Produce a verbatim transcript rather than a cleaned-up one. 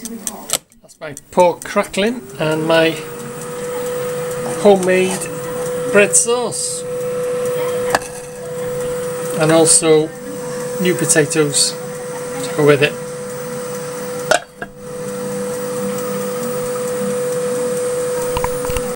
That's my pork crackling and my homemade bread sauce, and also new potatoes to go with it.